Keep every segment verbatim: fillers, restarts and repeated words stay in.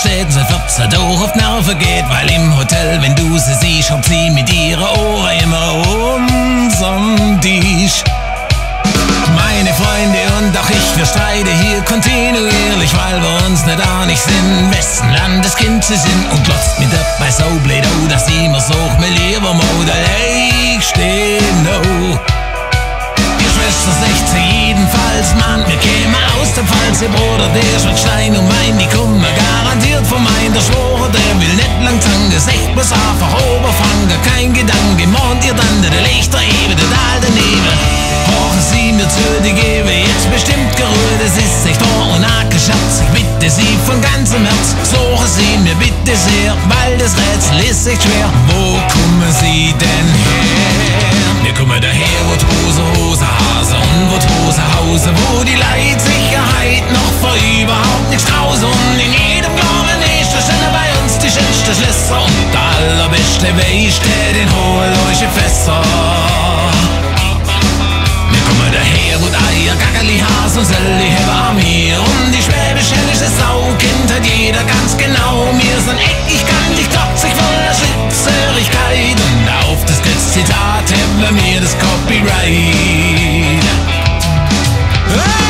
steht, so wird sie doch auf die Nerven geht, weil im Hotel, wenn du sie siehst, hockt sie mit ihren Ohren immer um dich. Meine Freunde und auch ich, wir streiten hier kontinuierlich, weil wir uns nicht einig sind, wessen Landeskind sie sind. Und glotzt mir dabei so blöd an, dass ich mir such mir lieber mal ich steh no. Ihr Schwester sechzehn jedenfalls, Mann, wir kämen aus dem Pfalz. Ihr Bruder, der schon Stein und Wein, die kommen garantiert von mein. Der Schworer, der will nicht lang zangen, echt bloß einfach oberfangen, kein Gedanke, mahnt ihr dann, der legt der Ewe, der Tal daneben. Brauchen Sie mir zu, die gebe jetzt bestimmt gerührt, es ist echt Ohr und Hake, Schatz, ich bitte Sie von ganzem Herz, suchen Sie mir bitte sehr, weil das Rätsel ist echt schwer. Wo kommen Sie denn her? Wir kommen daher, wo Hose, Hose, Hase und wo Hose, Hause, wo die Leitsicherheit noch vor überhaupt nichts draußen und in jedem Glauben ist der Stelle bei uns die schönste Schlösser und der allerbeste Weg steht in hohe Leuche Fässer. Kommen daher und Eier, Gackerli, Has und Selli war mir und die schwäbisch-hällische Sau kennt hat jeder ganz genau. Wir sind eckig, kantig, trotzig, voller Schlitzerigkeit und auf das Zitat haben wir das Copyright. Hey!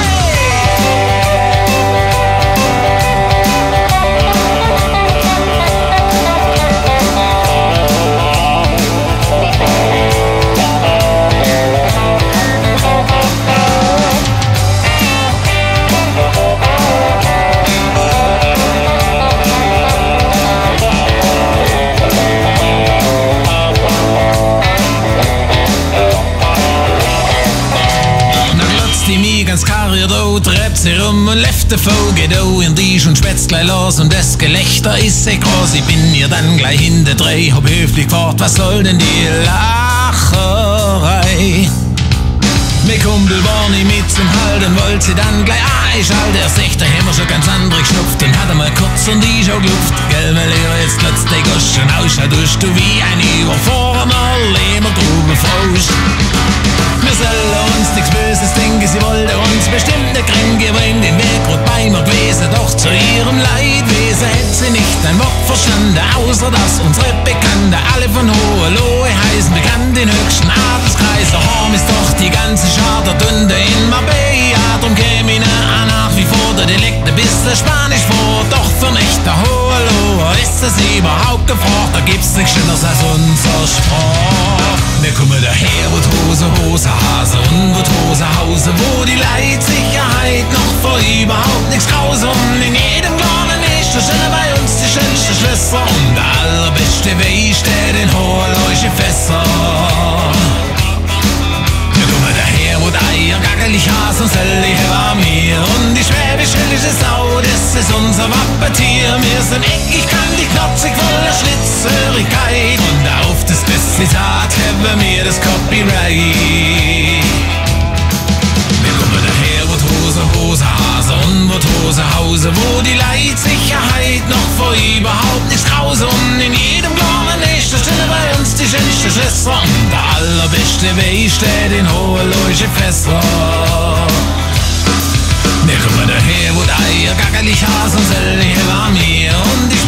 Treibt sie rum und läuft der Vogel da in die und schwätzt gleich los und das Gelächter ist sehr groß. Ich bin ihr dann gleich hinterdreh, hab höflich gefragt, was soll denn die Lacherei? Mein Kumpel war nicht mit zum Halten, wollte sie dann gleich einschalten. Er sagt, da haben wir schon ganz andere geschnupft und hat einmal kurz und die schon geluft. Gell, weil ihr jetzt glotzt die Goschen ausschaut, tust du wie ein überfahrener Lebergrubenfrosch. Wir sollen uns nichts Böses denken, sie wollte uns bestimmt nicht kränken, aber in den Weg rot bei mir gewesen, doch zu ihrem Leidwesen hätte sie nicht ein Wort verstanden, außer dass unsere Bekannte alle von Hohenlohe heißen, bekannt in höchsten Adelskreis. Daheim ist doch die ganze Schar der Dünde in Marbella, drum käme ich nach wie vor der Dialekt ein bisschen Spanisch vor, doch für nicht der Hohenlohe ist es überhaupt gefragt, da gibt's nichts Schöneres als unser Sprach. Wir kommen daher, wo Hose, Hose, Hase und wo Hose, Hause, wo die Leitsicherheit noch vor überhaupt nichts grausam und in jedem kleinen ist der Stelle bei uns die schönste Schwester und der allerbeste Weg steht in hoher Leuche Fässer. Wir kommen daher, wo die Eier, Gackerli, Has und Selli war mir und die schwäbisch-hällische Sau, das ist unser Wappentier. Wir sind eckig, kantig, knotzig, voller Schlitzerigkeit und auf das Zitat haben wir das Copyright. Wir kommen daher, wo Hose, Hose, Hase und wo Hose, Hause, wo die Leitsicherheit noch vor überhaupt nichts grausam und in jedem Glauben ist der Stelle bei uns die schönste Schwester und der allerbeste Weg steht in hohe Leuche Fässer. Wir kommen daher, wo die Eier, Gackerli, Has und Selli war mir und die